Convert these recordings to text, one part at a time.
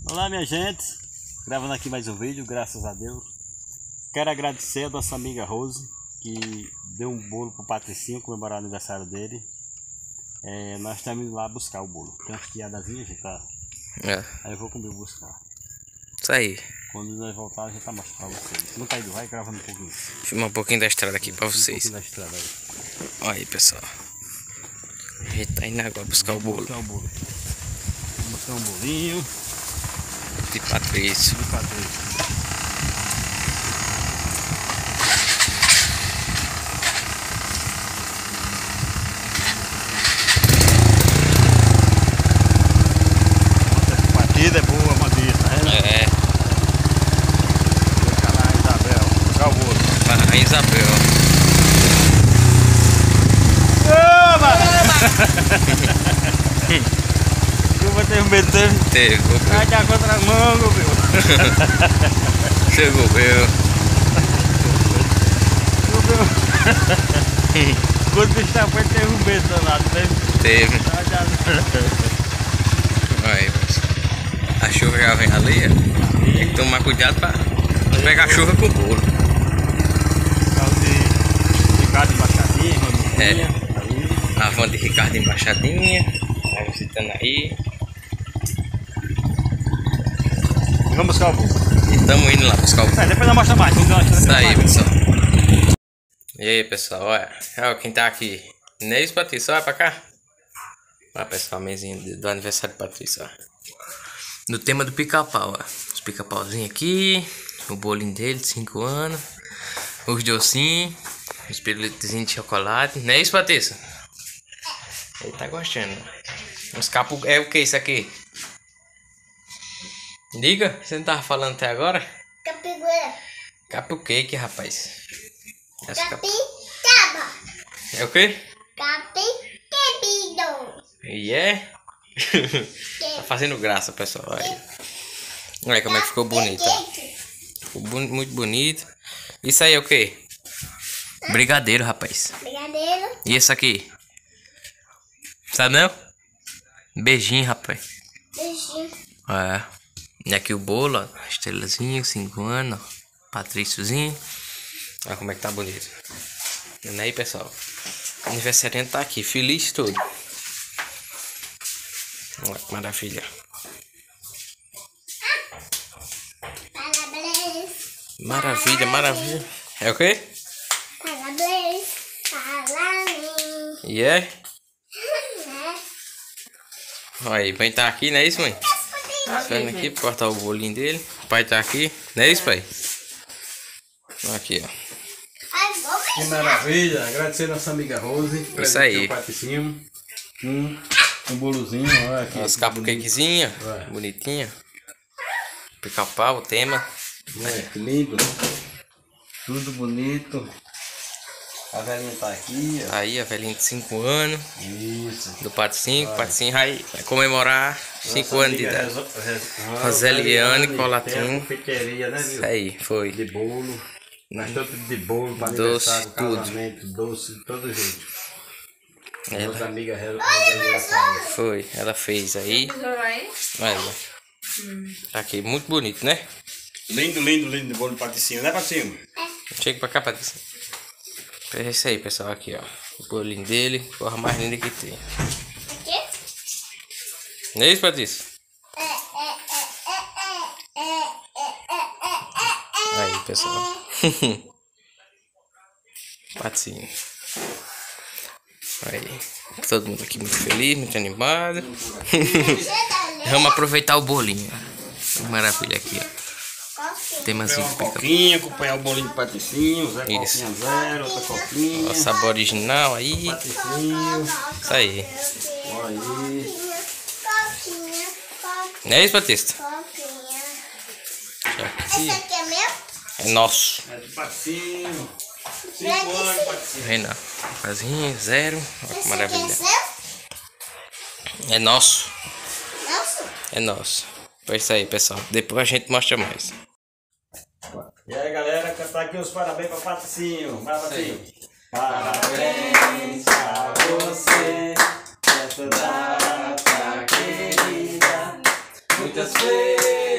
Olá, minha gente, gravando aqui mais um vídeo, graças a Deus. Quero agradecer a nossa amiga Rose, que deu um bolo pro Patricinho comemorar o aniversário dele. Nós estamos indo lá buscar o bolo. Tem umas piadazinhas, gente, tá? Aí eu vou comer buscar. Isso aí. Quando nós voltar, a gente tá mostrando pra vocês. Não cai do vai gravando um pouquinho. Filma um pouquinho da estrada aqui pra vocês. Um pouquinho da estrada aí. Olha aí, pessoal. A gente tá indo agora buscar o bolo. Buscar o bolo. Vamos buscar um bolinho De Patrício. de Patrício. Partida é boa, Matheus, tá vendo? É. Vou ficar lá em Isabel, buscar o bolo. Para Isabel. Chuva teve medo dele. Teve. Vai dar contra a mão, meu. Chegou, meu. Quando o bicho tá perto, teve um medo danado, né? Teve. Aí, pessoal. A chuva já vem ali, ó. Tem que tomar cuidado pra não pegar chuva com o bolo. Ricardo Embaixadinha, É. aí. A van de Ricardo Embaixadinha. Tá visitando aí. Vamos buscar o bolo. E estamos indo lá buscar o bolo. Depois nós mostra mais. Vamos dar uma Isso aí, mais. pessoal. E aí, pessoal, olha quem tá aqui. Inês Patrício, olha pra cá. Olha, pessoal, a mesinha do aniversário de Patrício, ó. No tema do pica-pau, ó. Os pica-pauzinhos aqui. O bolinho dele, de 5 anos. Os docinhos. Os pirulitos de chocolate. Não é isso, Patrício? Ele tá gostando. Uns capos. É o que isso aqui? Diga, você não tava falando até agora? Capiguara. Cupcake, rapaz. Capitaba. É o que? Capitebido. E é? Tá fazendo graça, pessoal. Olha como é que ficou bonito. Ó. Ficou muito bonito. Isso aí é o que? Brigadeiro, rapaz. Brigadeiro. E esse aqui? Sabe não? Beijinho, rapaz. Beijinho. E aqui o bolo, ó. Estrelazinha, 5 anos. Ó. Patríciozinho. Olha como é que tá bonito. E aí, pessoal. O aniversariante tá aqui, feliz todo. Olha que maravilha. Parabéns. Maravilha, maravilha. É o quê? Parabéns. Parabéns. E é? Olha aí, pai tá aqui, não é isso, mãe? Esperando aqui pra cortar o bolinho dele. O pai tá aqui, não é isso, pai? Aqui, ó. Que maravilha. Agradecer a nossa amiga Rose. Isso aí. Patricinho. Um bolozinho. Olha aqui. As cupcakezinhas, Ué. bonitinha. Pica-pau, o tema. Olha que lindo. Tudo bonito. A velhinha tá aqui, ó. Aí a velhinha de 5 anos. Isso. Do Patricinho. O Patricinho vai comemorar 5 anos de idade. Roseliane Colatinho. Confeiteria, né, viu? Isso aí, foi. De bolo. Nós tanto de bolo, para Doce, aniversário, tudo. casamento, doce, de todo jeito. Nossa Ela amiga Roseliane. foi, ela fez aí. Olha. Tá aqui, muito bonito, né? Lindo, lindo, lindo bolo de Patricinho, né, Patricinho? Chega pra cá, Patrícia. É isso aí, pessoal, aqui, ó. O bolinho dele, porra mais linda que tem. Não é isso, Patrícia? Aí, pessoal. Patinho. Aí. Todo mundo aqui muito feliz, muito animado. Vamos aproveitar o bolinho. Que maravilha aqui, ó. Temazinho de pica. Coquinha, acompanhar o bolinho de Patricinho, Zé Isso. Coquinha zero, outra coquinha. Ó, sabor original aí. Patricinho, Isso aí. olha aí. Coquinha. Não é isso, Patrícia? Coquinha. Aqui. Esse aqui é meu? É nosso. É de Patricinho. 5 anos, Patricinho. Vem lá. Casinha, 0. Olha que Esse aqui é maravilha. seu? É nosso. Nosso? É nosso. Foi isso aí, pessoal. Depois a gente mostra mais. E aí, galera, cantar aqui os parabéns para Patricinho. Vai, Patricinho. Parabéns a você, essa data querida. Muitas vezes.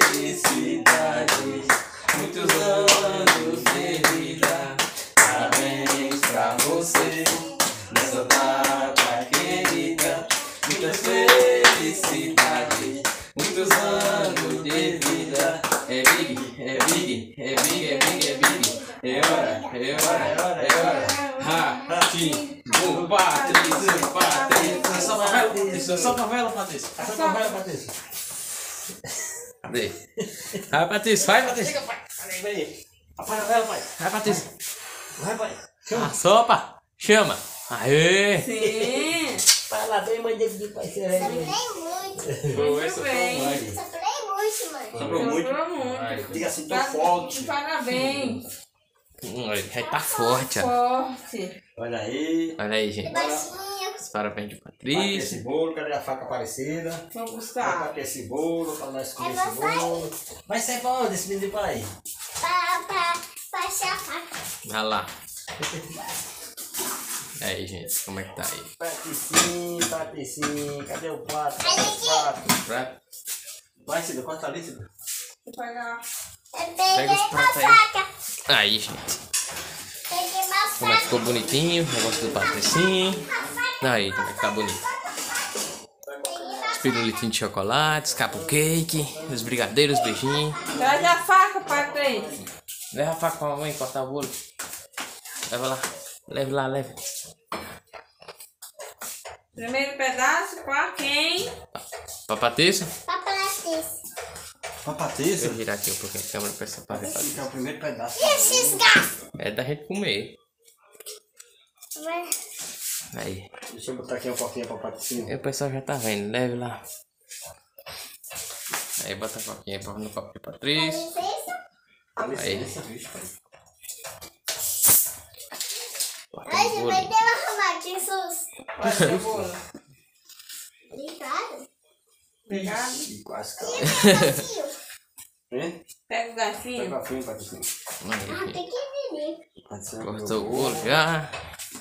Solta a vela, Patrícia. Solta a vela, Patrícia. Cadê? Vai, Patrícia, vai, Patrícia. Vem. Apaga a vela, pai. Vai, Patrícia. Vai, pai. Assopra. Chama. Aê. Sim. Vai lá, vem, mãe dele, pai. Soprei muito. Muito bem. Soprei muito, mãe. Soprou muito. Soprou muito. Diga assim, tô forte. Parabéns. Ele tá forte, ó. Forte. Olha aí. Olha aí, gente. Baixinho. Os parabéns de Bate Patrícia. esse bolo, cadê a faca aparecida? Vamos Vai buscar. bater esse bolo, pra nós comer É esse bolo. Vai sair pra onde esse menino pai? Pra passar a faca. Vai lá. Aí, gente, como é que tá aí? Patricinho, cadê o prato? Aí, Cadê o prato? Prato? Vai, Cida, corta ali, Cida. Vou pegar. Eu Pega peguei os uma pratos aí. faca. Aí, gente. Peguei uma Como é que faca. ficou bonitinho? O negócio do Patricinho. Aí, como é que tá bonito? Os pirulitinhos de chocolate, os cupcake, os brigadeiros, os beijinhos. Traz a faca, Patrícia. Leva a faca pra mamãe cortar o bolo. Leva lá. Leve lá, leve. Primeiro pedaço pra quem? Pra Patrícia? Papelatis. Pra Deixa Patrícia? eu virar aqui um pouquinho a câmera pra essa parte. Esse é o primeiro pedaço. E esses gatos? É da gente comer. Vai. Aí. Deixa eu botar aqui um pouquinho pra Patricinho. E o pessoal já tá vendo. Leve lá. Aí bota a coquinha no copo de Patrícia. Licença. Aí. Licença, bicho, pai. Bota Ai, no você bolo. vai ter uma ramada, Jesus. Vai ser bolo. Obrigada. Obrigado. Ih, quase caiu. Vazio. Hein? Pega o garfinho. Pega a fim, Patricinho. Ah, pequenininho. Patricinho, Cortou o bolo já.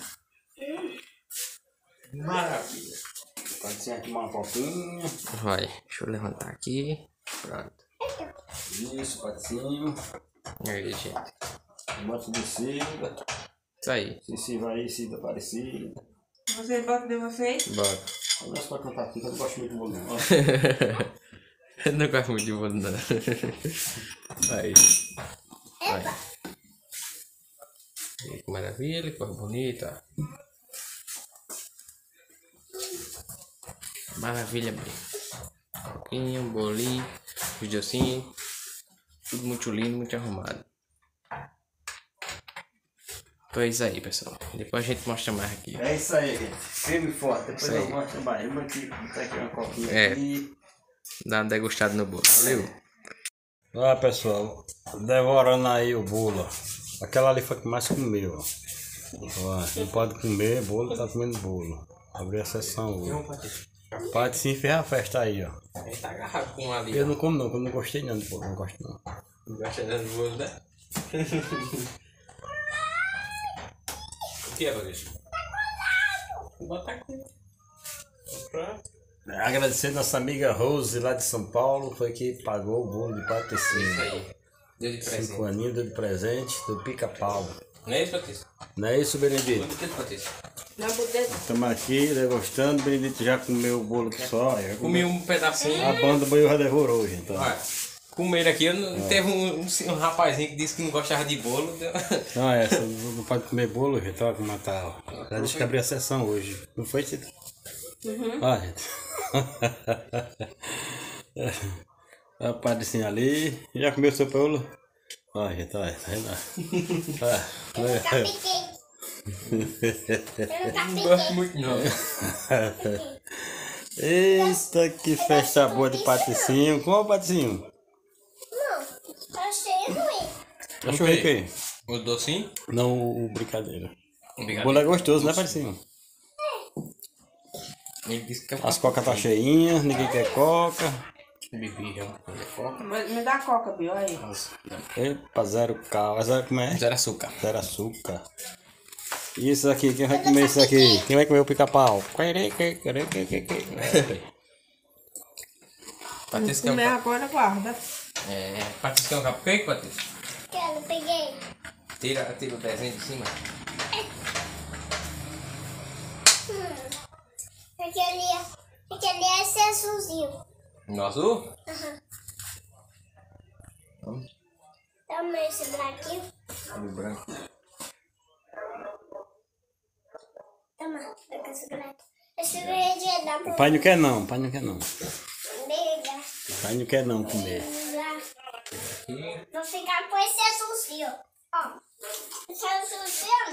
Maravilha. Patricinho aqui uma pouquinho. Vai. Deixa eu levantar aqui. Pronto. Isso, Patricinho. Aí, gente. Bota de Cida. Isso aí. Se vai aí, Cida aparecida. Você bota de vocês? Bora. Olha só pra cantar aqui, que eu não gosto muito de bolo, não. Eu não gosto muito de bolo, não. Aí. Vai. E que maravilha, cor bonita. Maravilha, bem. Pouquinho, bolinho, os docinhos. Tudo muito lindo, muito arrumado. Então é isso aí, pessoal. Depois a gente mostra mais aqui. É isso aí, gente. Firme e forte. Depois Isso eu aí. mostro mais. Vamos aqui, botar aqui uma coquinha É. aqui. Dá uma degustada no bolo. Valeu. Olha, pessoal, devorando aí o bolo, ó. Aquela ali foi que mais comeu, ó. Ó, não pode comer bolo, tá comendo bolo. Abri a sessão hoje. Pode sim, fez a festa aí, ó. Ele tá agarrado com um ali. Eu não como não, porque eu não gostei não do bolo, não gosto não. Não gosta do bolo, né? O que é, Patrícia? Bota aqui. Pronto. Agradecer nossa amiga Rose lá de São Paulo, foi que pagou o bolo de Isso Patricinho. aí. Deu de 5 presente. aninhos, deu de presente, do pica-pau. Não é isso, Patrícia? Não é isso, Benedito? Quanto tempo, Patrícia? Na botella. Estamos aqui degustando, Benedito já comeu o bolo só. Comi um pedacinho. A banda banho já devorou hoje, então. Olha, comer aqui, eu não, teve um rapazinho que disse que não gostava de bolo. Deu... Não, essa não pode comer bolo, gente, olha como tá. Ó. Já deixa que abrir a sessão hoje. Não foi, Cida? Olha, gente. A Patricinha ali. Já comeu seu bolo? Olha, gente, olha, tá vendo? Capiquei. Eu Não não gosto muito, não. Eita, que festa boa de Patricinho. Como é o Patricinho? Não, achei ruim. Achou rico aí? O docinho? Não, o brincadeira. O Obrigado. bolo é gostoso, né, Patricinho? Ele disse que é As cocas tá cheinhas, ninguém quer coca. bebi, é coca. Me dá coca, Bio, aí. Epa, zero cal. Zero, como é? Zero açúcar. Zero açúcar. E isso aqui, quem vai comer isso aqui? Quem vai comer o pica-pau? Patrícia quer Comer um agora, guarda. Patrícia quer um cupcake, Patrícia? Quero, peguei. Tira o desenho de cima. Aquele é esse azulzinho. No azul? Toma esse branquinho. No branco. Toma, pega esse branco. Esse verde é da O pai não quer não, o pai não quer não. nega. O pai não quer não comer. Vou ficar com esse azulzinho, ó. Esse azulzinho é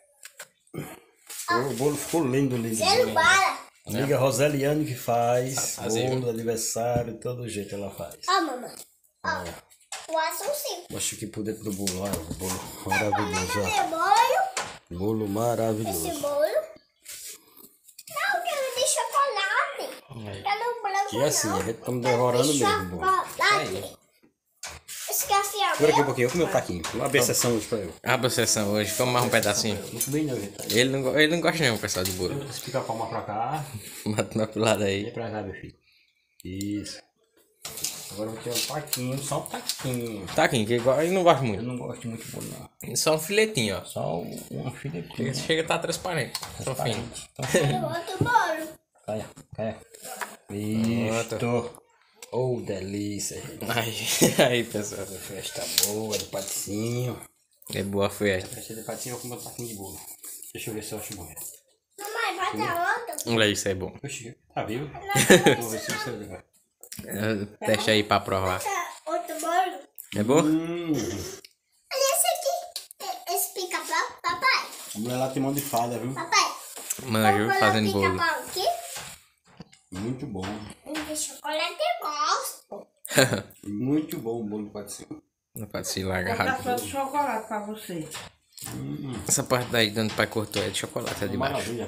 meu. O bolo ficou lindo, lindo. Zero bala. Amiga Roseliane que faz Fazia. bolo, aniversário, todo jeito ela faz. Ó, mamãe. Ó, o azulzinho. Mostra aqui por dentro do bolo, olha o bolo maravilhoso, ó. Cadê bolo? Bolo Esse maravilhoso. bolo. Não, quero de chocolate. Quero branco, E assim, não. a gente tá devorando De mesmo o bolo. chocolate. Esse café é Segura aqui um meu. pouquinho, eu comi o taquinho. Vamos abrir a sessão hoje pra eu. Abre a sessão hoje, come mais um pedacinho. Muito bem, né, gente? Ele não gosta não, pessoal, de bolo. Vou explicar a palma pra cá Mata mais pro lado e aí. pra cá, meu filho. Isso. Agora eu vou tirar um taquinho, só um taquinho. Tá aqui, que ele não gosta Eu muito. não gosto muito de bolo, não. Só um filetinho, ó. Só uma filetinha. Chega a estar transparente. Só fino. Quero outro bolo. Caia, caia. Isto. Oh, delícia, gente. Aí, pessoal. Festa boa, do patricinho. É boa a festa. Festa de patricinho, eu vou comer um taquinho de bolo. Deixa eu ver se eu acho morrer. Mamãe, vai dar outro? Olha isso, é bom. Oxi, tá vivo? Vou ver se você vai. Teste aí pra provar. Outro bolo? É bom? Olha esse aqui. Esse pica-pau. Papai, A mulher lá tem mão de fada, viu? papai. Manjo, Vamos fazendo colocar bolo. pica-pau aqui. Muito bom. De chocolate eu gosto. Muito bom o bolo de patricinho. Não pode se Vou largar dar rápido. só de chocolate pra você. Essa parte daí que o pai cortou é de chocolate, é de baixo. Maravilha.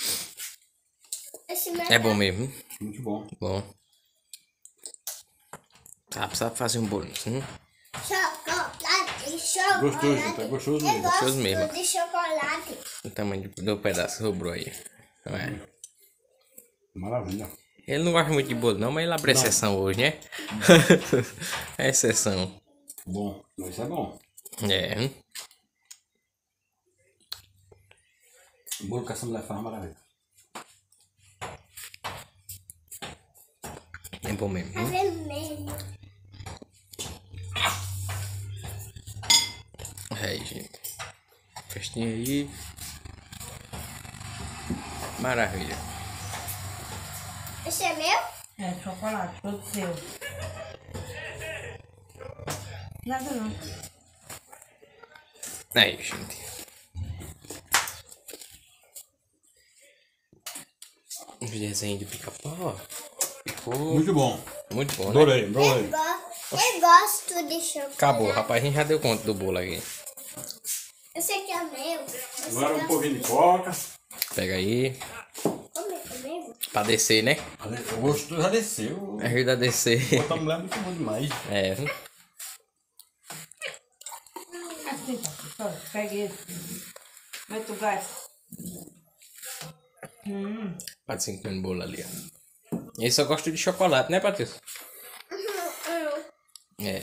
Esse meu É bom mesmo. Muito bom. Bom. Sabe fazer um bolo. chocolate. Gostoso, gente, é gostoso Eu mesmo. gosto Gostoso mesmo. de chocolate. O tamanho do pedaço sobrou aí. Não é? Maravilha. Ele não gosta muito de bolo não, mas ele abre exceção hoje, né? É exceção. Bom, mas isso é bom. É. O bolo que essa mulher faz é maravilha. É bom mesmo. É vermelho. Aí, gente. Festinha aí. Maravilha. Esse é meu? É, chocolate, todo seu. Nada não. Aí, gente. Os desenhos de pica-pau, ó. Ficou Muito bom. muito bom, né? Adorei, adorei. Eu gosto de chocolate. Acabou, rapaz. A gente já deu conta do bolo aqui. Esse aqui é meu. Esse Agora aqui um pouquinho de coca. Pega aí. Come comigo? Pra descer, né? O gosto já desceu. Ajuda a descer. Essa mulher é muito boa demais. É. Assim, só, pegue esse. Mete o gás. Patrícia comendo bolo ali, ó. Ele só gosta de chocolate, né, Patrícia? É.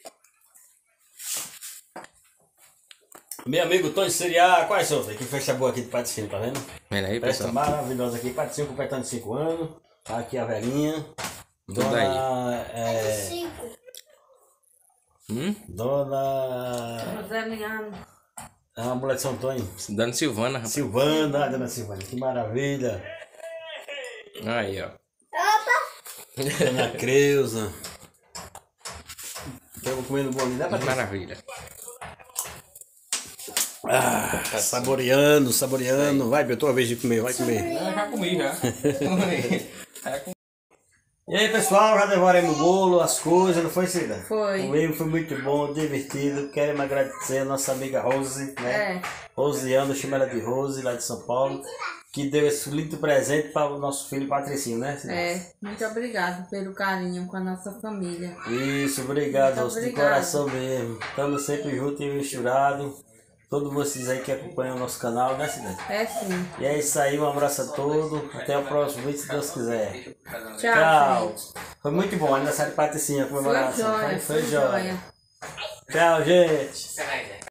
Meu amigo Tony Seriá, quais são? Que festa boa aqui de patrocínio, tá vendo? Vendo aí, Festa pessoal? maravilhosa aqui, patrocínio completando 5 anos. Tá aqui a velhinha. Tudo aí. Cinco. Dona. Roseliano. A mulher de São Antônio. Dando Silvana, rapaz. Silvana, a dona Silvana, que maravilha. Aí, ó. Opa! Dona Creuza. Estamos comendo bolinho, né, Patrícia? Maravilha. Ah, saboreando, saboreando. Vai, Beto, a vez de comer, vai comer. Eu já comi, já. E aí, pessoal, já devoramos o bolo, as coisas, não foi, Cida? Foi. Comemos, foi muito bom, divertido. Queremos agradecer a nossa amiga Rose, né? É. Rosiana, chama ela de Rose, lá de São Paulo, que deu esse lindo presente para o nosso filho Patricinho, né, Cida? É, muito obrigado pelo carinho com a nossa família. Isso, obrigado, Muito Rose, de obrigado. coração mesmo. Estamos sempre juntos e misturados. Todos vocês aí que acompanham o nosso canal, né, Cida? É sim. E é isso aí, um abraço a todos. Até o próximo vídeo, se Deus quiser. Tchau, Tchau. gente. Foi muito bom, aniversário de Patricinha, Foi comemoração. jóia, Foi foi jóia. jóia. Tchau, gente.